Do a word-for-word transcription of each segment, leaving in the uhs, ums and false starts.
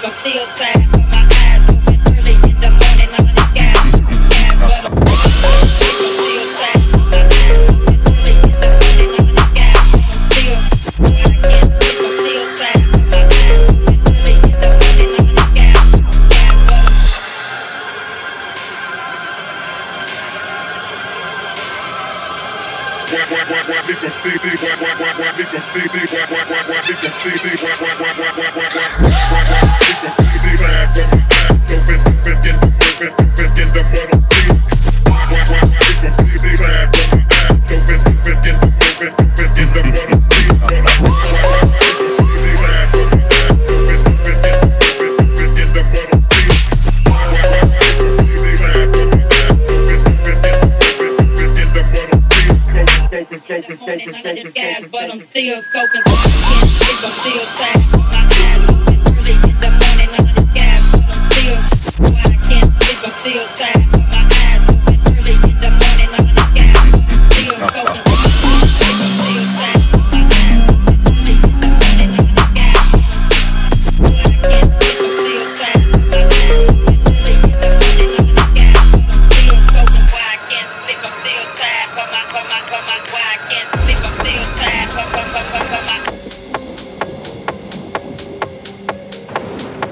I'm still tired. But my eyes open early in the morning. I'm in the gas, gas, but I'm still tired. My eyes open early in the morning. I'm in the gas, I'm still. I can't sleep. I'm still tired. My eyes open early in the morning. I'm in the gas, gas, but Why, why, why, why, we gon' see, see, why, why, why, why, we gon' see, see, why, why, why, why, we gon' see, see, why, why, why, why, why, why, why, why, why, we gon' see, see, why, from my eyes open, open, in the, open, open, in the mortal sea. Why, why, why, we gon' see, see, why, from my eyes open, open, in the, open, open, in the mortal sea. Why, why, why, why, we gon' see, see, why, from my eyes open, open, in the, open, open, in the mortal sea. Why, why, why, we gon' see, see, why, from my eyes open, open, in the, open, open, in the mortal sea. Smoking, smoking, smoking, smoking, smoking, but I'm still smoking. I can't sleep, I'm still tired. My eyes open early in the morning. I'm in the gas, but I'm still. Why I can't sleep, I'm still tired. My eyes open early in the morning. I'm in the gas, but I'm still smoking. I can't sleep, I'm still tired. My eyes open early in the morning. I'm in the gas. Why I can't sleep, I'm still tired. My eyes open early in the morning. I'm in the gas, but I'm still smoking. Why I can't sleep, I'm still tired. But my, but my, but my, why I can't sleep, I'm still tired. But, but, but, but, but my.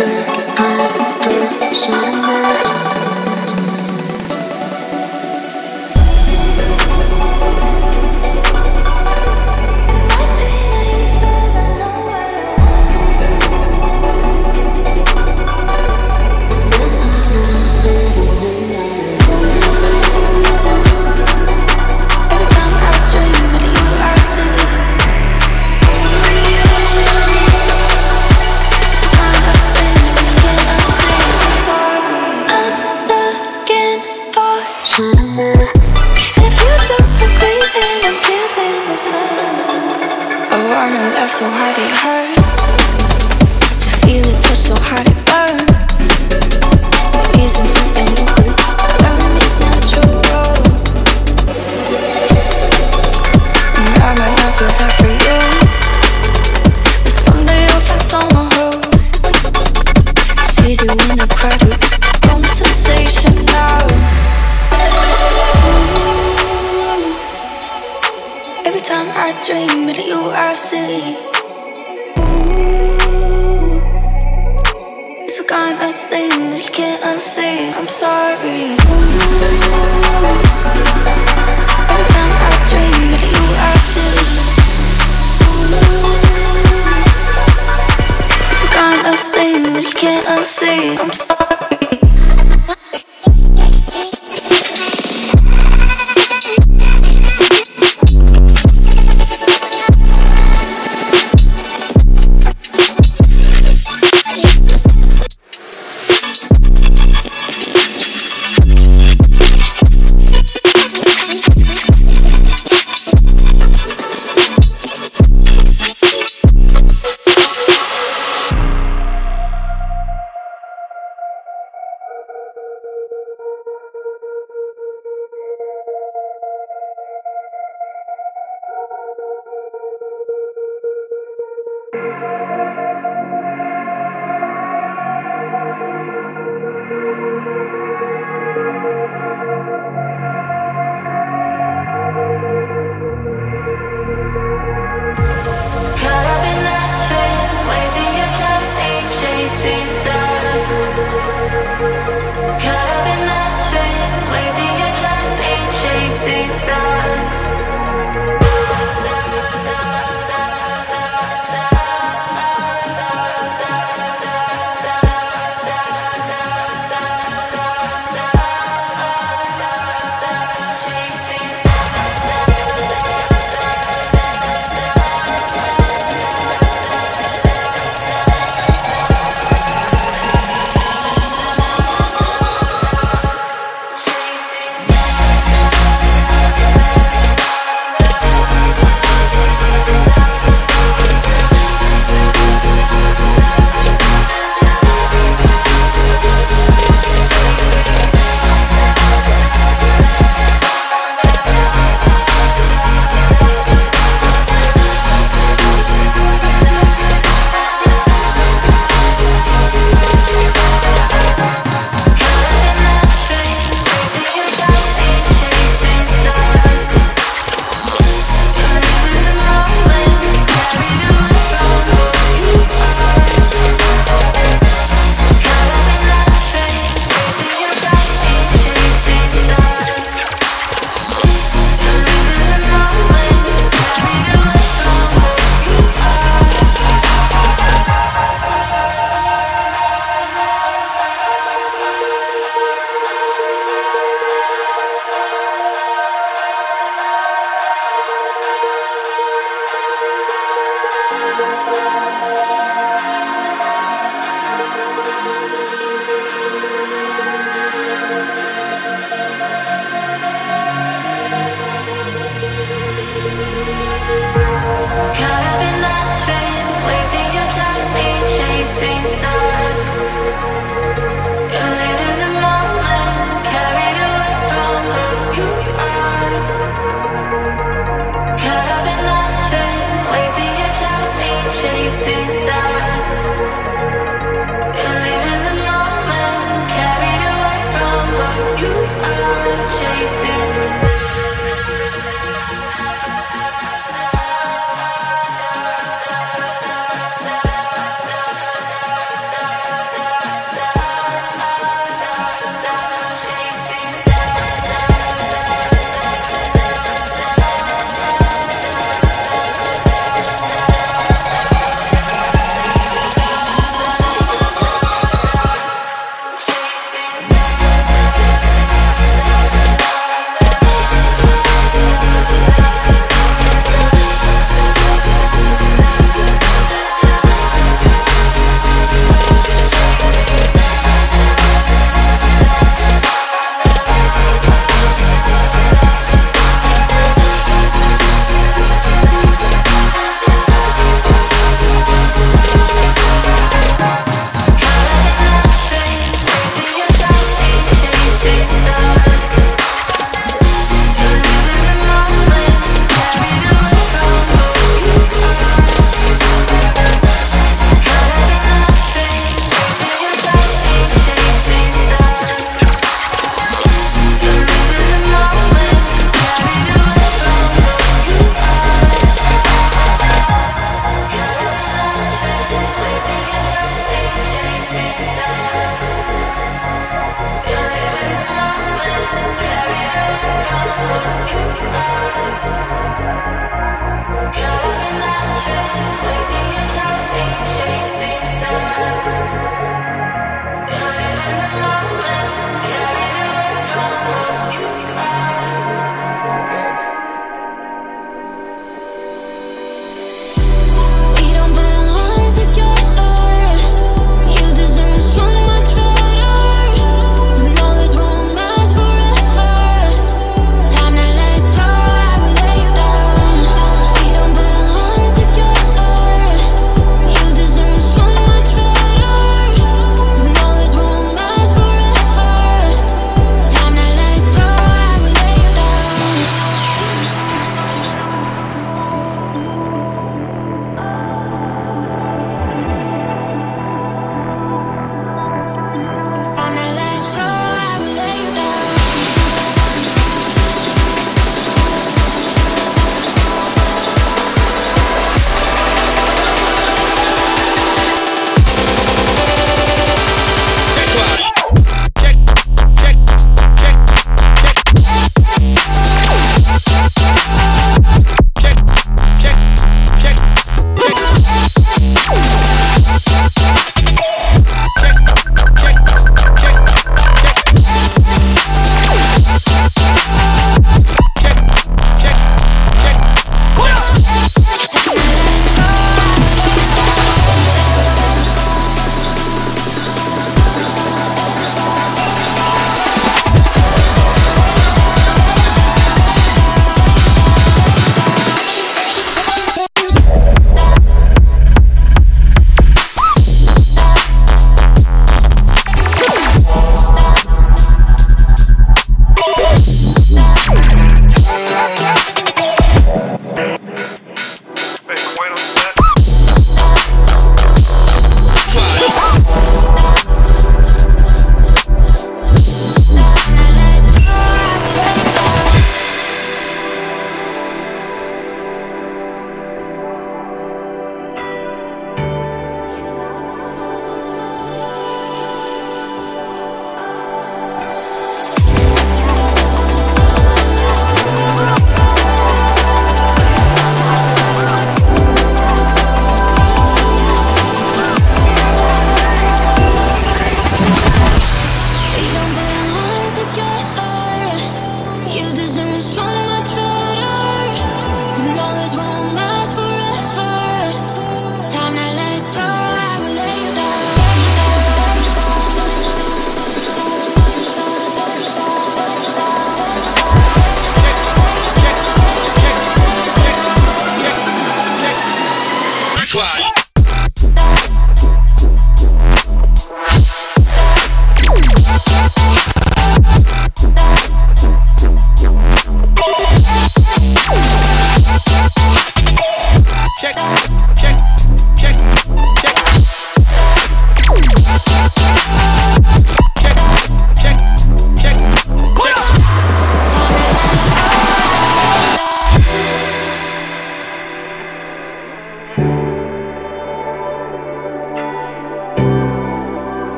So hard it hurts to feel it touch so hard it burns. Isn't something you could learn, it's natural. And I might not feel that for you, but someday you'll find someone who sees you in a crowded room. Sensational. Every time I dream of you, I see. Kind of thing that you can't unsee. I'm sorry. Every time I dream of you, I see. It's the kind of thing that you can't unsee. I'm sorry.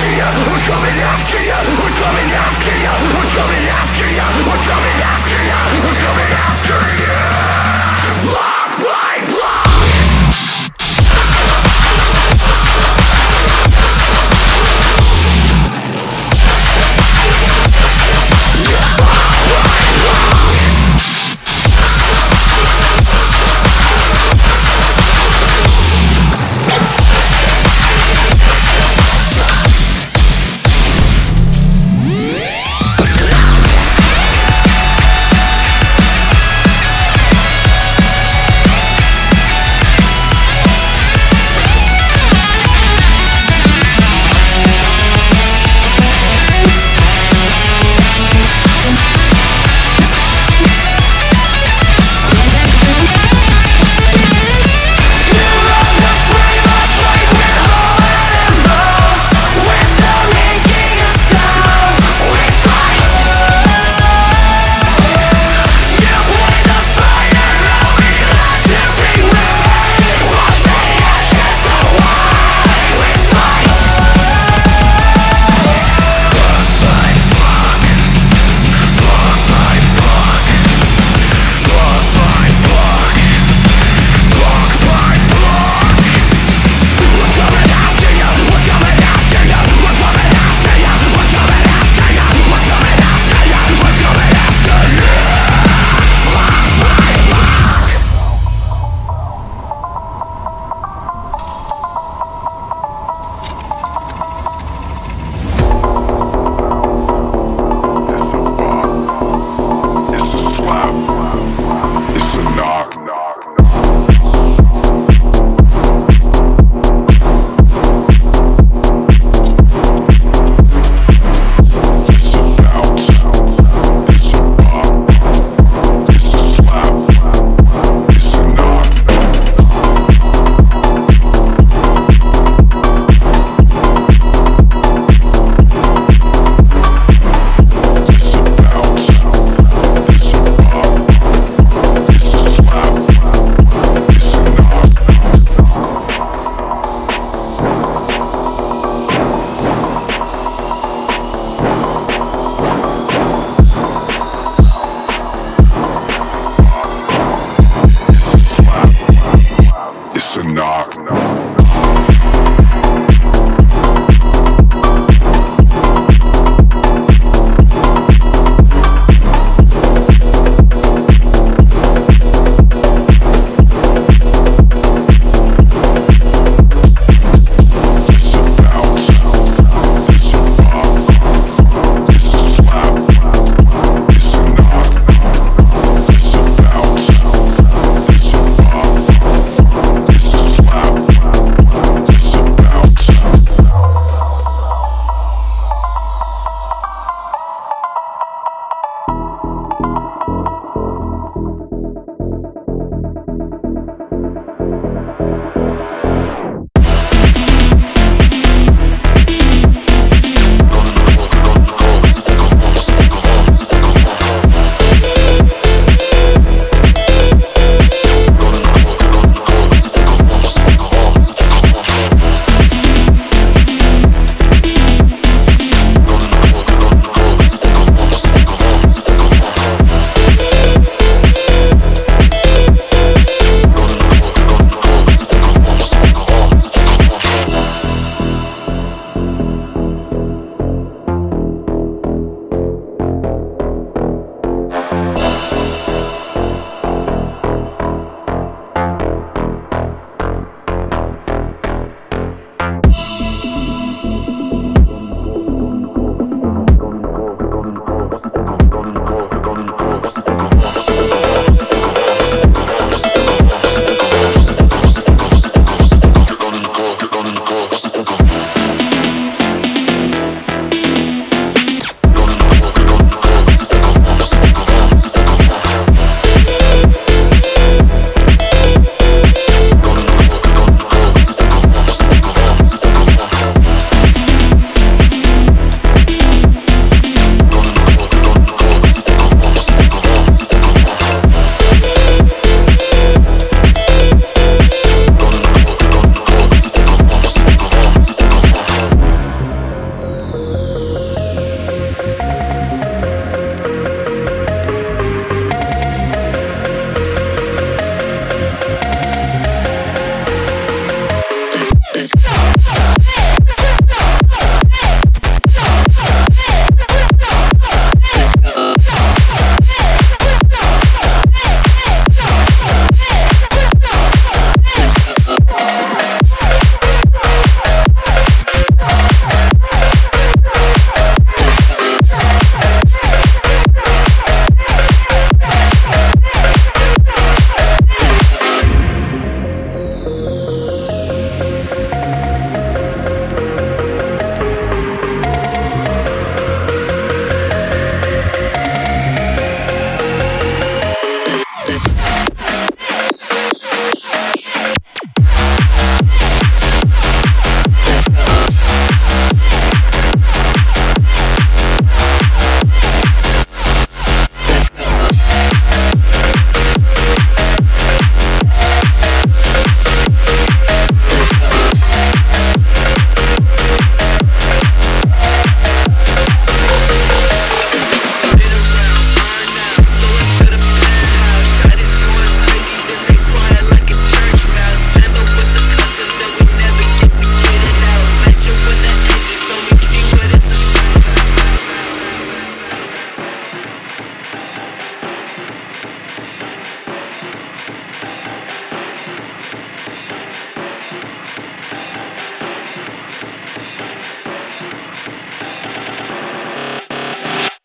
We'll be right back.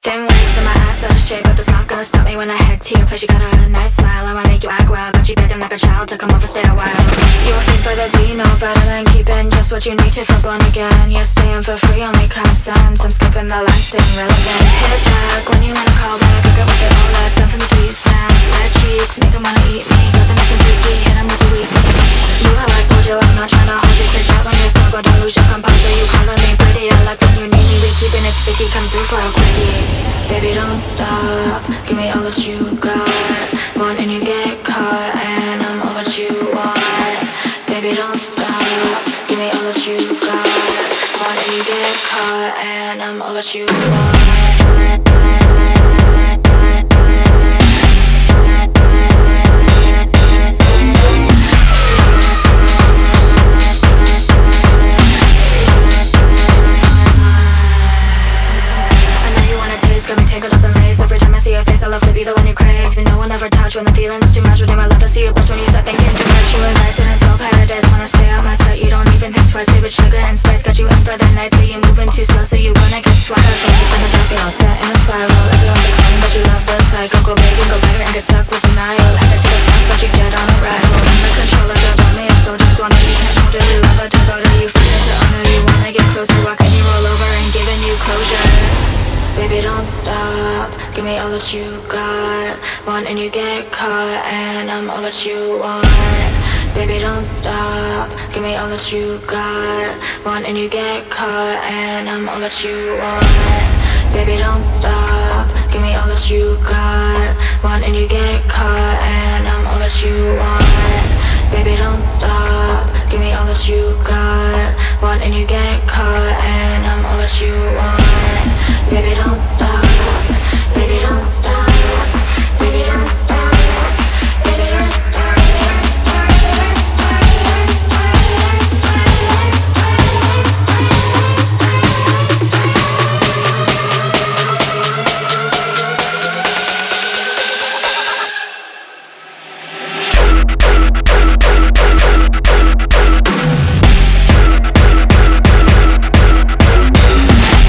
Thin waist and my ass out of shape, but that's not gonna stop me when I head to your place. You got a nice smile, I wanna make you act wild. Got you begging like a child to come over, stay a while. You a fiend for the D, no better than keeping just what you need to feel born again. You're staying for free, only common sense. I'm skipping the last thing relevant. Hit back when you wanna call back. I got with it all that, done for me till you snap. Red cheeks, make 'em wanna eat me. Got the neck and freaky, hit 'em with the weak knee. You how I told you, I'm not tryna hold you. Kick out when you're slow, but don't lose your composure. You calling me pretty, I like when you need me. We keeping it sticky, come through for a quickie. Baby, don't stop, give me all that you got. Want and you get caught, and I'm all that you want. Baby, don't stop, give me all that you got. Want and you get caught, and I'm all that you want. Got me tangled up in lace. Every time I see your face, I love to be the one you crave. You know I'll never touch when the feeling's too much. But damn, I love to see you burst when you start thinking too much. You and I sit in soul paradise. Wanna stay out my sight, you don't even think twice. Play with sugar and spice, got you in for the night. So you're moving too slow, so you wanna get swagger. So you send us up, you're all set in a spiral. Everyone's like, honey, but you love the cycle. Go big and go better and get stuck with denial. Head to the sun, but you get on arrival. Under control of your dummy, if so just wanna you can't hold it. You love a devoted, you find it to honor. You wanna get closer, why can't you roll over and giving you closure? Baby, don't stop, give me all that you got. Want and you get caught, and I'm all that you want. Baby, don't stop, give me all that you got. Want and you get caught, and I'm all that you want. Baby, don't stop, give me all that you got. Want and you get caught, and I'm all that you want. Baby, don't stop, give me all that you got. Want and you get caught, and I'm all that you want. Baby, don't stop, baby, don't stop, baby, don't stop, baby, don't stop, don't stop, don't stop, don't stop, don't stop, don't stop.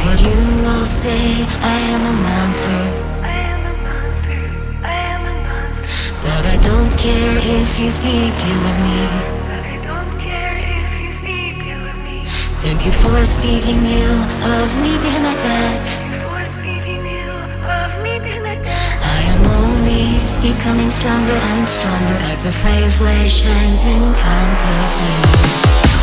heard you all say I am a monster, but I don't care if you speak ill of me. Thank you for speaking ill of me behind my back. I am only becoming stronger and stronger, like the firefly shines in concrete.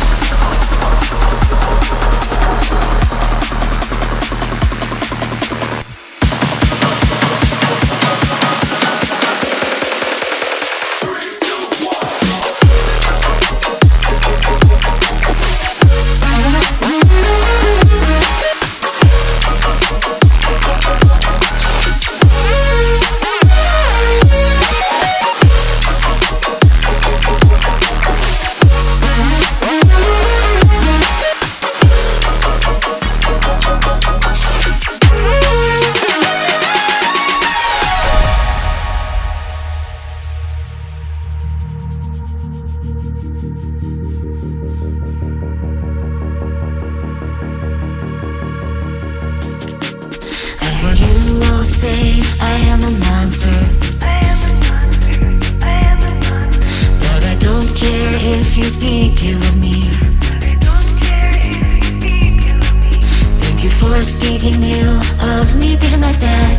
Say I am a monster, but I don't care if you speak ill of me. Thank you for speaking ill of me behind my back.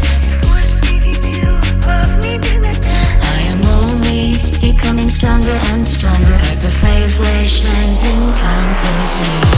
I am only becoming stronger and stronger, like the firefly shines in concrete.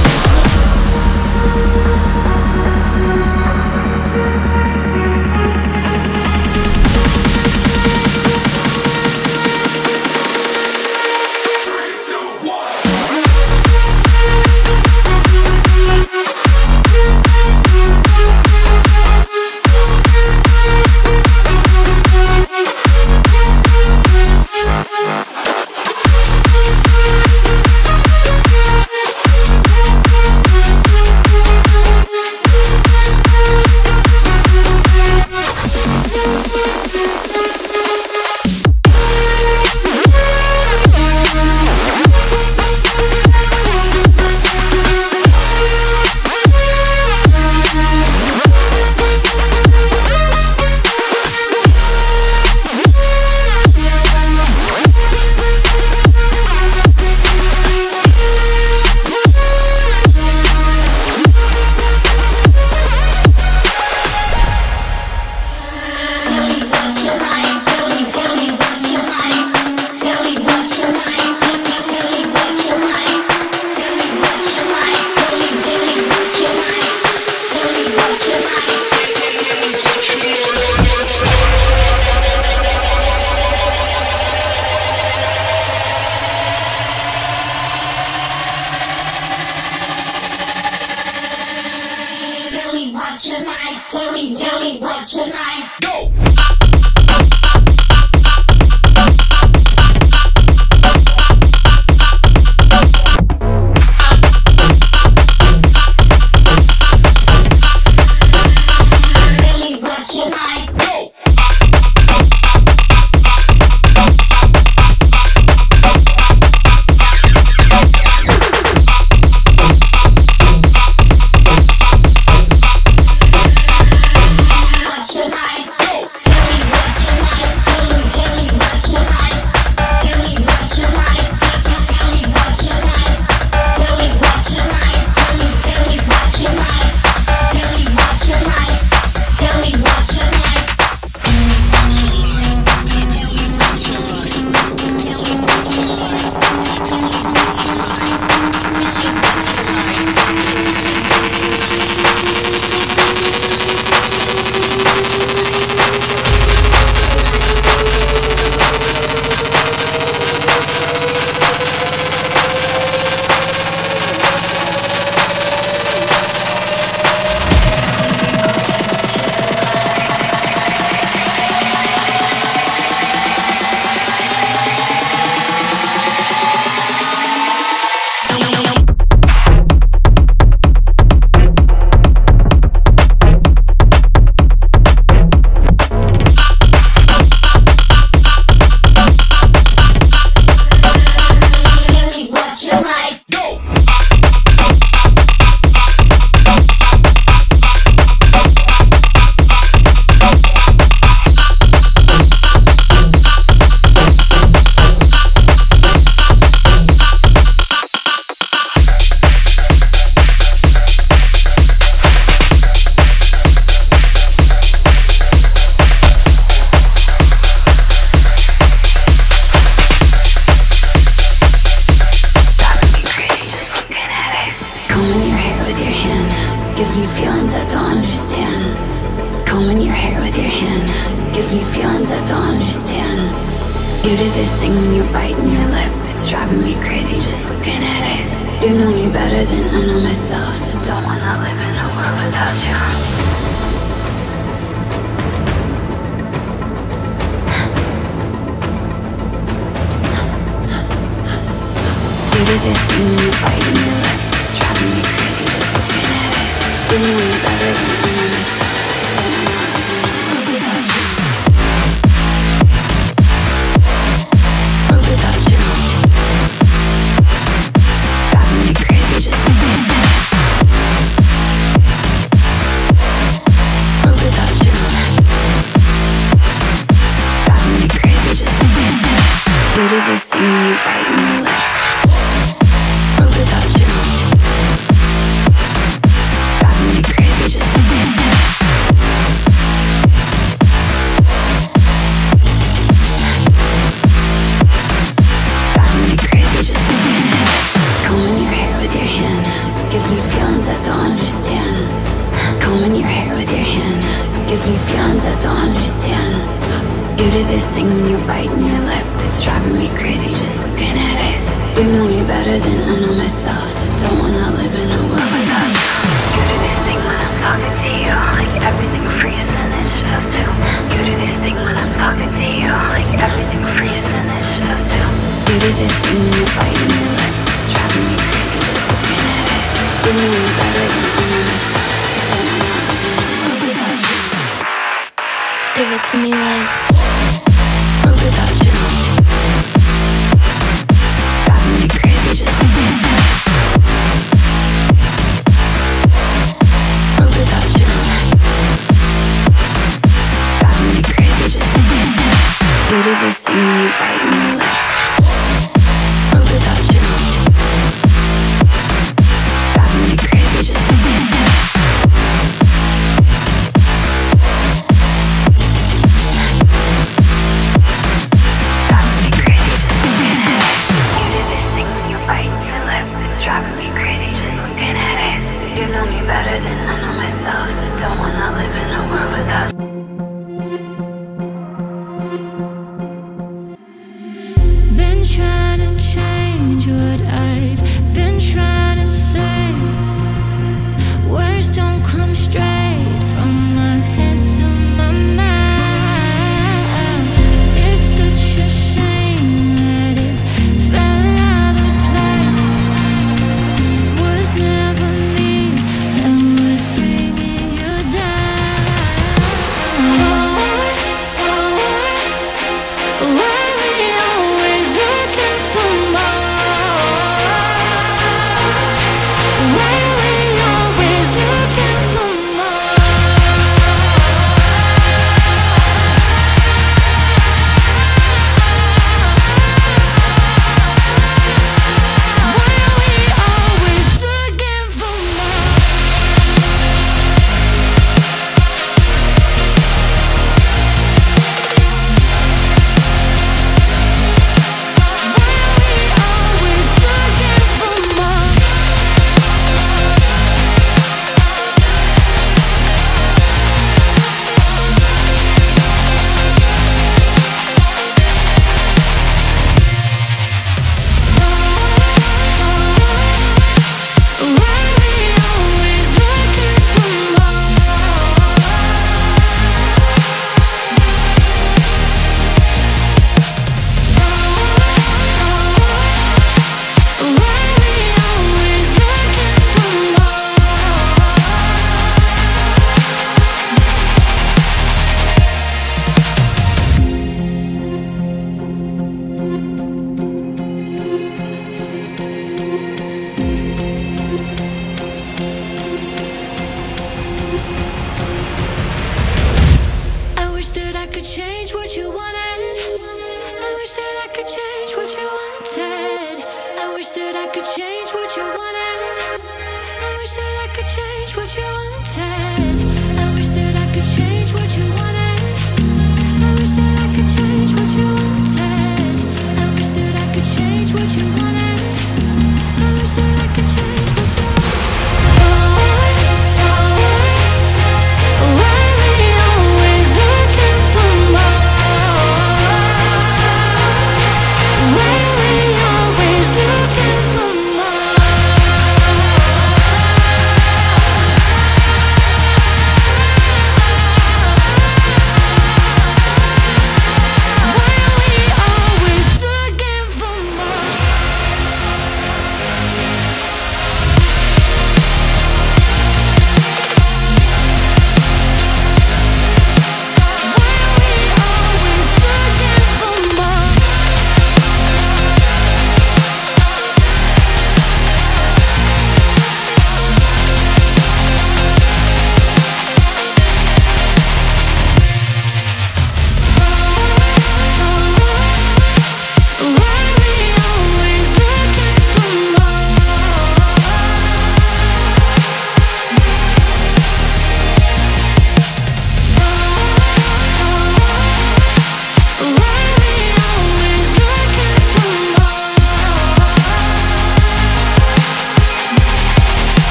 Tell me, tell me what you like. Go! Tell me gives me feelings I don't understand. You do this thing when you're biting your lip, it's driving me crazy just looking at it. You know me better than I know myself. I don't wanna live in a world without you. You do this thing when you're biting your lip, it's driving me crazy just looking at it. You know me better than I know myself. I don't wanna live in a world without you. World without you. Driving me crazy just looking at it. World without you. Driving me crazy just looking at it. You do this thing when you're biting your lip. Without you, driving me crazy just looking at it. Driving me crazy just looking at it. Combing your hair with your hand gives me feelings I don't understand. Combing your hair with your hand gives me feelings I don't understand. You do this thing when you're biting your lip, it's driving me crazy just looking at it. You know me better than I know myself. I don't wanna live in a world without you. You do this thing when I'm talking to you, like everything freezes and it's just us two. You do this thing when I'm talking to you, like everything freezes and it's just us two. You do this thing when you're biting your lip, it's driving me crazy just looking at it. You know me better than I know myself. I don't wanna live in a world without you. Give it to me like world without you. Driving me crazy just looking at it. World without you. Driving me crazy just looking at it. You do this thing when you're biting your lip. World without you. Driving me crazy just looking at it. Driving me crazy just looking at it. You do this thing when you're biting your lip, it's driving me crazy just looking at it. You know me better than I know myself. I don't wanna live in a world without you.